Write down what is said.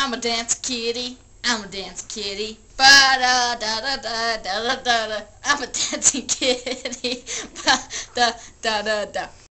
I'm a dance kitty. I'm a dance kitty. Ba da da da da da da da. I'm a dancing kitty. Ba da da da da.